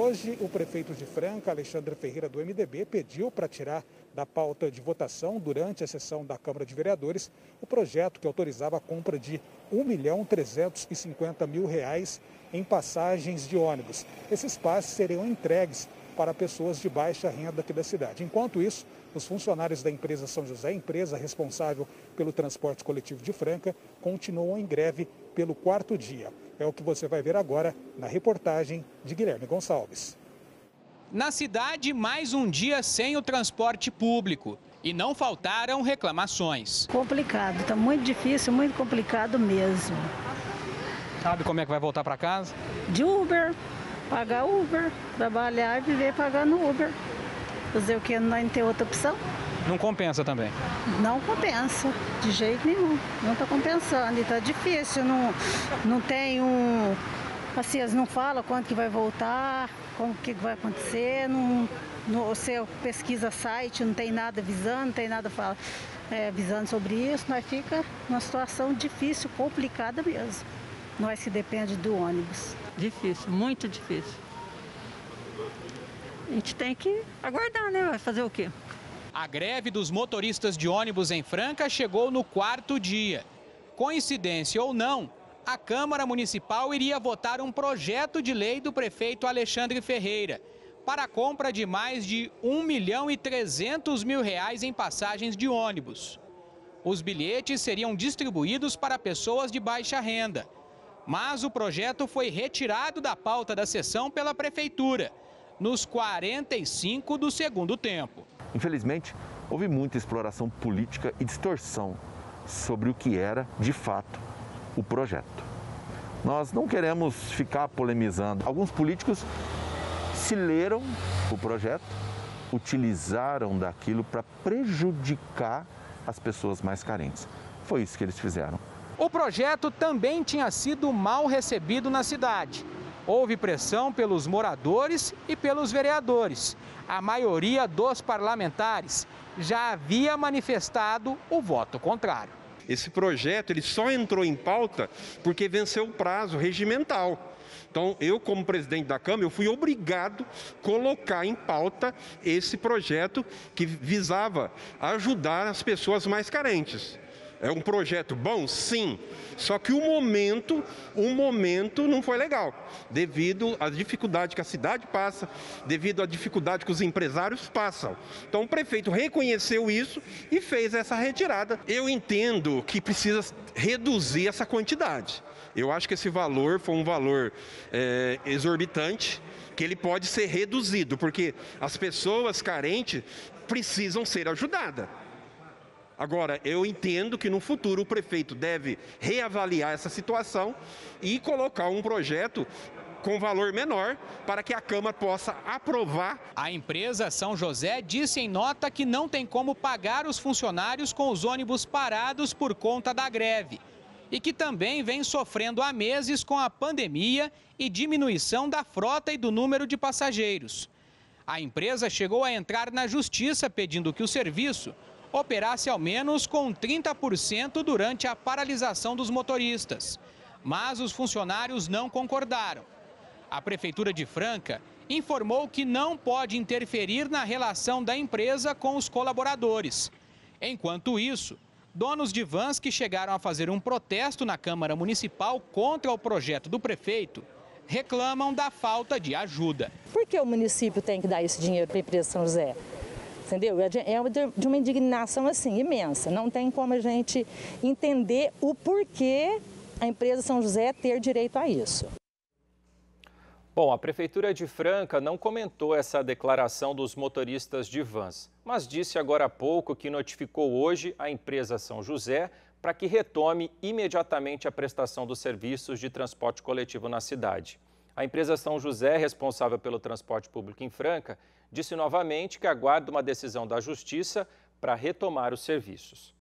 Hoje, o prefeito de Franca, Alexandre Ferreira, do MDB, pediu para tirar da pauta de votação, durante a sessão da Câmara de Vereadores, o projeto que autorizava a compra de R$ 1.350.000 em passagens de ônibus. Esses passes seriam entregues para pessoas de baixa renda aqui da cidade. Enquanto isso, os funcionários da empresa São José, empresa responsável pelo transporte coletivo de Franca, continuam em greve pelo 4º dia. É o que você vai ver agora na reportagem de Guilherme Gonçalves. Na cidade, mais um dia sem o transporte público. E não faltaram reclamações. Complicado, está muito difícil, muito complicado mesmo. Sabe como é que vai voltar para casa? De Uber, pagar Uber, trabalhar e viver pagando Uber. Fazer o que? Não tem outra opção? Não compensa também? Não compensa, de jeito nenhum. Não está compensando e está difícil. Não tem assim, eles não falam quando que vai voltar, como que vai acontecer. Você pesquisa site, não tem nada avisando, não tem nada avisando sobre isso. Nós fica numa situação difícil, complicada mesmo. Nós que depende do ônibus. Difícil, muito difícil. A gente tem que aguardar, né? Vai fazer o quê? A greve dos motoristas de ônibus em Franca chegou no 4º dia. Coincidência ou não, a Câmara Municipal iria votar um projeto de lei do prefeito Alexandre Ferreira para a compra de mais de R$ 1.300.000 em passagens de ônibus. Os bilhetes seriam distribuídos para pessoas de baixa renda. Mas o projeto foi retirado da pauta da sessão pela Prefeitura, nos 45 do segundo tempo. Infelizmente, houve muita exploração política e distorção sobre o que era, de fato, o projeto. Nós não queremos ficar polemizando. Alguns políticos se leram o projeto, utilizaram daquilo para prejudicar as pessoas mais carentes. Foi isso que eles fizeram. O projeto também tinha sido mal recebido na cidade. Houve pressão pelos moradores e pelos vereadores. A maioria dos parlamentares já havia manifestado o voto contrário. Esse projeto ele só entrou em pauta porque venceu o prazo regimental. Então, eu como presidente da Câmara, eu fui obrigado a colocar em pauta esse projeto que visava ajudar as pessoas mais carentes. É um projeto bom? Sim. Só que o momento não foi legal, devido à dificuldade que a cidade passa, devido à dificuldade que os empresários passam. Então o prefeito reconheceu isso e fez essa retirada. Eu entendo que precisa reduzir essa quantidade. Eu acho que esse valor foi um valor exorbitante, que ele pode ser reduzido, porque as pessoas carentes precisam ser ajudadas. Agora, eu entendo que no futuro o prefeito deve reavaliar essa situação e colocar um projeto com valor menor para que a Câmara possa aprovar. A empresa São José disse em nota que não tem como pagar os funcionários com os ônibus parados por conta da greve e que também vem sofrendo há meses com a pandemia e diminuição da frota e do número de passageiros. A empresa chegou a entrar na justiça pedindo que o serviço operasse ao menos com 30% durante a paralisação dos motoristas. Mas os funcionários não concordaram. A Prefeitura de Franca informou que não pode interferir na relação da empresa com os colaboradores. Enquanto isso, donos de vans que chegaram a fazer um protesto na Câmara Municipal contra o projeto do prefeito reclamam da falta de ajuda. Por que o município tem que dar esse dinheiro para a empresa São José? Entendeu? É de uma indignação assim, imensa. Não tem como a gente entender o porquê a empresa São José ter direito a isso. Bom, a Prefeitura de Franca não comentou essa declaração dos motoristas de vans, mas disse agora há pouco que notificou hoje a empresa São José para que retome imediatamente a prestação dos serviços de transporte coletivo na cidade. A empresa São José, responsável pelo transporte público em Franca, disse novamente que aguarda uma decisão da Justiça para retomar os serviços.